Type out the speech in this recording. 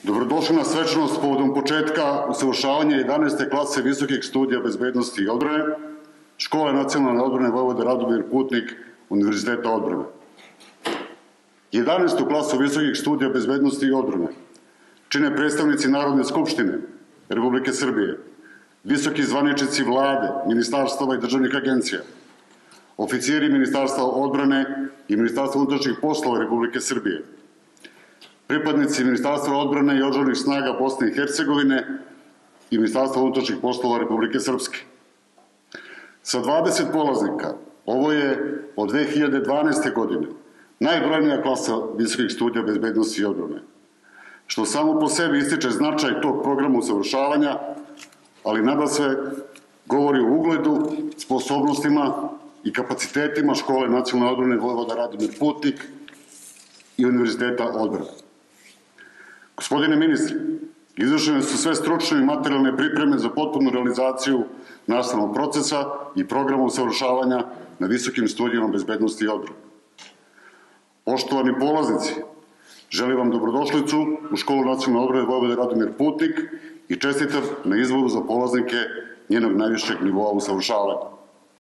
Dobrodošli na svečanost povodom početka usavršavanja 11. klase visokih studija bezbednosti i odbrane Škole nacionalne odbrane Vojvoda Radomir Putnik Univerziteta odbrane. 11. klasu visokih studija bezbednosti i odbrane čine predstavnici Narodne skupštine Republike Srbije, visoki zvaničnici vlade, ministarstava i državnih agencija, oficiri Ministarstva odbrane i Ministarstva unutrašnjih poslova Republike Srbije, pripadnici Ministarstva odbrane i održavnih snaga Bosne i Hercegovine i Ministarstva unutrašnjih poslova Republike Srpske. Sa 20 polaznika, ovo je od 2012. godine najbrojnija klasa visokih studija bezbednosti i odbrane, što samo po sebi ističe značaj tog programa usavršavanja, ali nadasve govori o ugledu, sposobnostima i kapacitetima Škole nacionalne odbrane Vojvoda Radomir Putnik i Univerziteta odbrane. Gospodine ministre, izvršene su sve stručne i materijalne pripreme za potpunu realizaciju nastavnog procesa i programa usavršavanja na visokim studijama bezbednosti i odbrane. Poštovani polaznici, želim vam dobrodošlicu u Školu nacionalne odbrane Vojvoda Radomir Putnik i čestitam na izboru za polaznike njenog najvišeg nivoa usavršavanja.